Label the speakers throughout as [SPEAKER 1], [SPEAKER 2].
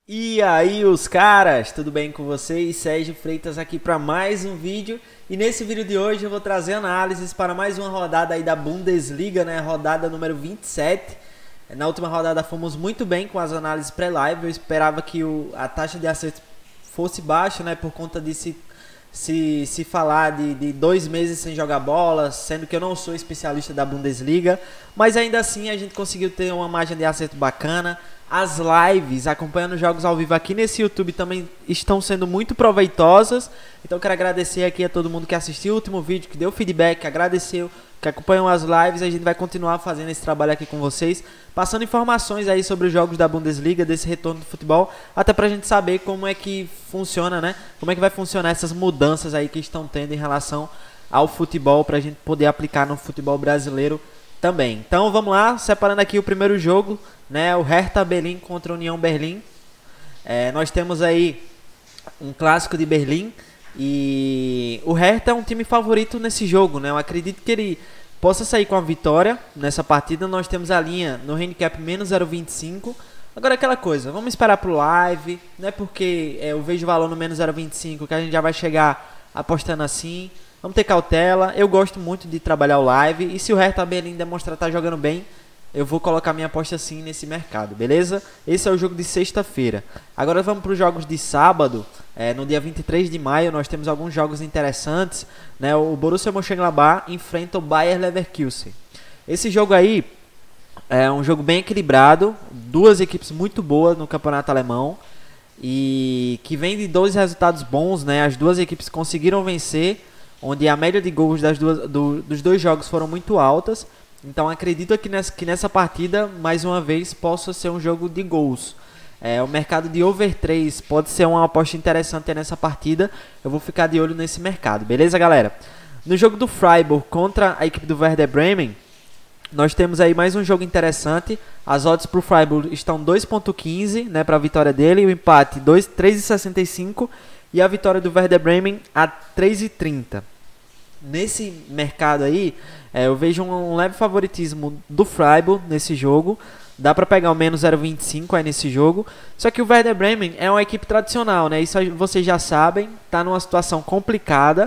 [SPEAKER 1] E aí os caras, tudo bem com vocês? Sérgio Freitas aqui para mais um vídeo. E nesse vídeo de hoje eu vou trazer análises para mais uma rodada aí da Bundesliga, né? Rodada número 27. Na última rodada fomos muito bem com as análises pré-live. Eu esperava que a taxa de acerto fosse baixa, né? Por conta de se falar de 2 meses sem jogar bola, sendo que eu não sou especialista da Bundesliga. Mas ainda assim a gente conseguiu ter uma margem de acerto bacana. As lives acompanhando jogos ao vivo aqui nesse YouTube também estão sendo muito proveitosas. Então eu quero agradecer aqui a todo mundo que assistiu o último vídeo, que deu feedback, que agradeceu, que acompanham as lives. A gente vai continuar fazendo esse trabalho aqui com vocês, passando informações aí sobre os jogos da Bundesliga, desse retorno do futebol, até pra gente saber como é que funciona, né? Como é que vai funcionar essas mudanças aí que estão tendo em relação ao futebol, pra gente poder aplicar no futebol brasileiro também. Então vamos lá, separando aqui o primeiro jogo, né, o Hertha Berlim contra a União Berlim. Nós temos aí um clássico de Berlim e o Hertha é um time favorito nesse jogo, né? Eu acredito que ele possa sair com a vitória nessa partida. Nós temos a linha no handicap menos 0,25. Agora aquela coisa, vamos esperar pro live, não é porque eu vejo valor no menos 0,25 que a gente já vai chegar apostando assim. Vamos ter cautela. Eu gosto muito de trabalhar o live e se o Hertha Berlim demonstrar estar jogando bem, eu vou colocar minha aposta sim nesse mercado, beleza? Esse é o jogo de sexta-feira. Agora vamos para os jogos de sábado. No dia 23 de maio nós temos alguns jogos interessantes, né? O Borussia Mönchengladbach enfrenta o Bayer Leverkusen. Esse jogo aí é um jogo bem equilibrado. Duas equipes muito boas no campeonato alemão. E que vem de dois resultados bons, né? As duas equipes conseguiram vencer, onde a média de gols dos dois jogos foram muito altas. Então acredito que nessa partida, mais uma vez, possa ser um jogo de gols. O mercado de over 3 pode ser uma aposta interessante nessa partida. Eu vou ficar de olho nesse mercado, beleza, galera? No jogo do Freiburg contra a equipe do Werder Bremen, nós temos aí mais um jogo interessante. As odds para o Freiburg estão 2,15, né, para a vitória dele. E o empate 3,65 e a vitória do Werder Bremen a 3,30. Nesse mercado aí, eu vejo um leve favoritismo do Freiburg nesse jogo. Dá para pegar o menos 0,25 aí nesse jogo. Só que o Werder Bremen é uma equipe tradicional, né? Isso vocês já sabem. Tá numa situação complicada.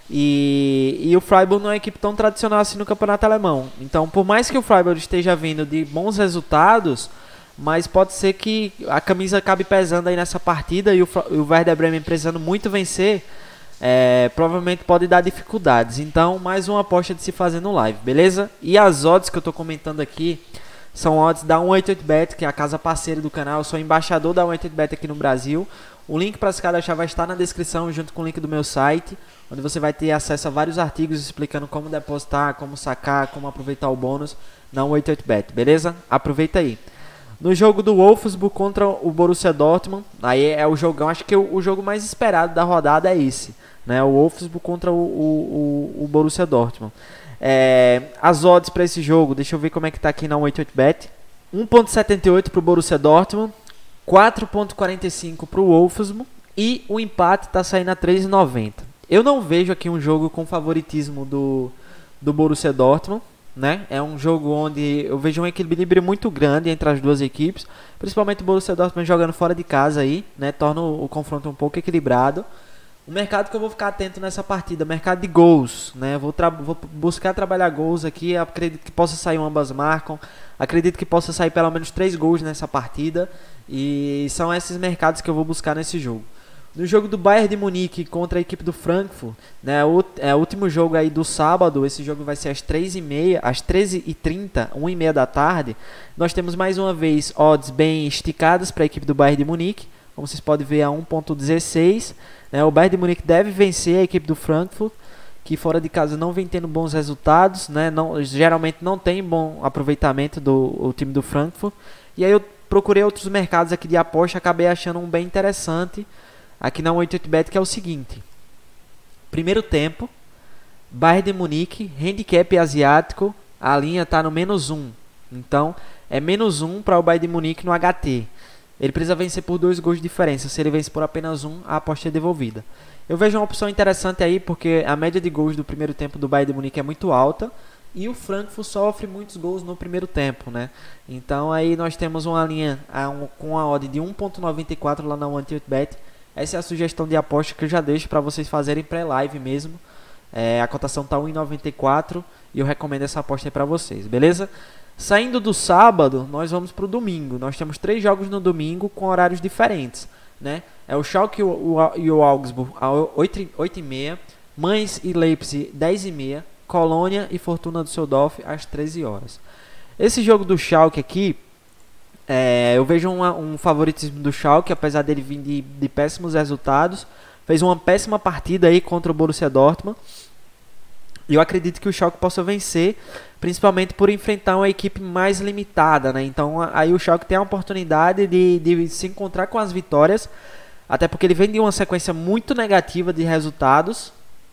[SPEAKER 1] E o Freiburg não é uma equipe tão tradicional assim no campeonato alemão. Então, por mais que o Freiburg esteja vindo de bons resultados, mas pode ser que a camisa acabe pesando aí nessa partida. E o Werder Bremen precisando muito vencer, provavelmente pode dar dificuldades. Então, mais uma aposta de se fazer no live, beleza? E as odds que eu tô comentando aqui são odds da 188Bet, que é a casa parceira do canal. Eu sou embaixador da 188Bet aqui no Brasil. O link para se cadastrar vai estar na descrição, junto com o link do meu site, onde você vai ter acesso a vários artigos explicando como depositar, como sacar, como aproveitar o bônus na 188Bet, beleza? Aproveita aí. No jogo do Wolfsburg contra o Borussia Dortmund, aí é o jogão, acho que o jogo mais esperado da rodada é esse, né? O Wolfsburg contra o Borussia Dortmund. As odds para esse jogo, deixa eu ver como é que tá aqui na 188Bet. 1,78 para o Borussia Dortmund, 4,45 para o Wolfsburg e o empate tá saindo a 3,90. Eu não vejo aqui um jogo com favoritismo do Borussia Dortmund, né? É um jogo onde eu vejo um equilíbrio muito grande entre as duas equipes, principalmente o Borussia Dortmund jogando fora de casa aí, né? Torna o confronto um pouco equilibrado. O mercado que eu vou ficar atento nessa partida, mercado de gols, né? Vou buscar trabalhar gols aqui, acredito que possa sair ambas marcam, acredito que possa sair pelo menos 3 gols nessa partida, e são esses mercados que eu vou buscar nesse jogo. No jogo do Bayern de Munique contra a equipe do Frankfurt, né, o último jogo aí do sábado, esse jogo vai ser às 3h30, às 13h30, 1h30 da tarde. Nós temos mais uma vez odds bem esticadas para a equipe do Bayern de Munique, como vocês podem ver a 1,16. Né, o Bayern de Munique deve vencer a equipe do Frankfurt, que fora de casa não vem tendo bons resultados, né, geralmente não tem bom aproveitamento o time do Frankfurt. E aí eu procurei outros mercados aqui de aposta, acabei achando um bem interessante aqui na 188Bet, que é o seguinte: primeiro tempo, Bayern de Munique, handicap asiático, a linha está no menos 1. Então, é menos 1 para o Bayern de Munique no HT. Ele precisa vencer por 2 gols de diferença. Se ele vence por apenas 1, a aposta é devolvida. Eu vejo uma opção interessante aí, porque a média de gols do primeiro tempo do Bayern de Munique é muito alta. e o Frankfurt sofre muitos gols no primeiro tempo, né? Então aí nós temos uma linha com a odd de 1.94 lá na 188bet. Essa é a sugestão de aposta que eu já deixo para vocês fazerem pré-live mesmo. A cotação tá 1,94 e eu recomendo essa aposta aí para vocês, beleza? Saindo do sábado, nós vamos para o domingo. Nós temos 3 jogos no domingo com horários diferentes, né? É o Schalke e o Augsburg às 8h30, Mainz e Leipzig 10h30, Colônia e Fortuna Düsseldorf às 13 horas. Esse jogo do Schalke aqui, eu vejo um favoritismo do Schalke, apesar dele vir de péssimos resultados. Fez uma péssima partida aí contra o Borussia Dortmund. E eu acredito que o Schalke possa vencer, principalmente por enfrentar uma equipe mais limitada, né? Então aí o Schalke tem a oportunidade de se encontrar com as vitórias, até porque ele vem de uma sequência muito negativa de resultados.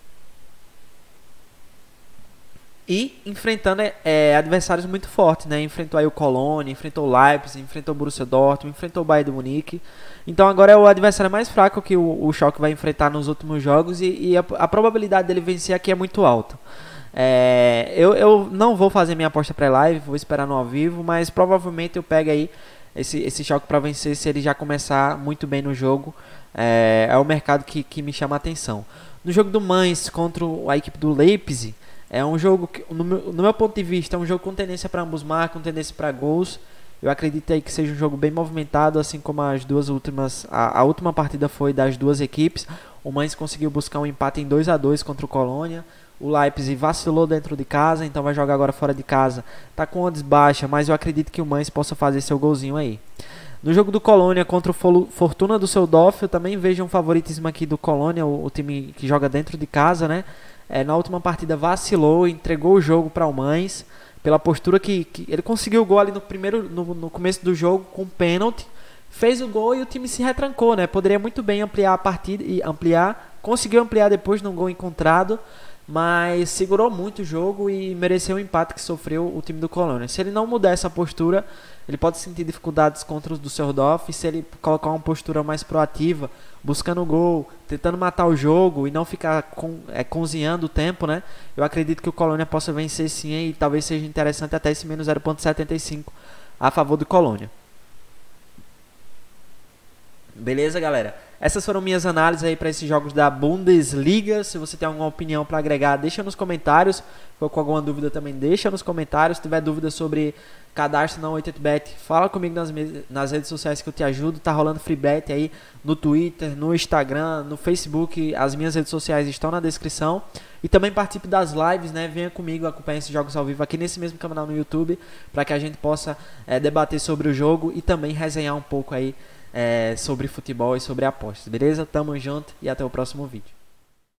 [SPEAKER 1] E enfrentando adversários muito fortes, né? Enfrentou aí o Colônia, enfrentou o Leipzig, enfrentou o Borussia Dortmund, enfrentou o Bayern de Munique. Então agora é o adversário mais fraco que o Schalke vai enfrentar nos últimos jogos e a probabilidade dele vencer aqui é muito alta. Eu não vou fazer minha aposta pré-live, vou esperar no ao vivo, mas provavelmente eu pego aí esse Schalke para vencer se ele já começar muito bem no jogo. É o mercado que me chama a atenção. No jogo do Mainz contra a equipe do Leipzig, é um jogo que, no meu ponto de vista, é um jogo com tendência para ambos marcas, com tendência para gols. Eu acredito aí que seja um jogo bem movimentado, assim como as duas últimas. A última partida foi das duas equipes. O Mainz conseguiu buscar um empate em 2-2 contra o Colônia. O Leipzig vacilou dentro de casa, então vai jogar agora fora de casa. Tá com odds baixa, mas eu acredito que o Mainz possa fazer seu golzinho aí. No jogo do Colônia contra o Fortuna Düsseldorf, eu também vejo um favoritismo aqui do Colônia, o time que joga dentro de casa, né? Na última partida vacilou, entregou o jogo para o Mainz, pela postura que ele conseguiu o gol ali no começo do jogo com pênalti, fez o gol e o time se retrancou, né? Poderia muito bem ampliar a partida e conseguiu ampliar depois num gol encontrado, mas segurou muito o jogo e mereceu o empate que sofreu o time do Colônia. Se ele não mudar essa postura, ele pode sentir dificuldades contra os do Düsseldorf. Se ele colocar uma postura mais proativa, buscando o gol, tentando matar o jogo e não ficar cozinhando o tempo, né? Eu acredito que o Colônia possa vencer sim e talvez seja interessante até esse menos 0,75 a favor do Colônia. Beleza, galera? Essas foram minhas análises aí para esses jogos da Bundesliga. Se você tem alguma opinião para agregar, deixa nos comentários. Ficou com alguma dúvida também, deixa nos comentários. Se tiver dúvida sobre cadastro na 88bet, fala comigo nas redes sociais que eu te ajudo. Tá rolando free bet aí no Twitter, no Instagram, no Facebook. As minhas redes sociais estão na descrição. E também participe das lives, né? Venha comigo acompanhar esses jogos ao vivo aqui nesse mesmo canal no YouTube, para que a gente possa debater sobre o jogo e também resenhar um pouco aí sobre futebol e sobre apostas, beleza? Tamo junto e até o próximo vídeo.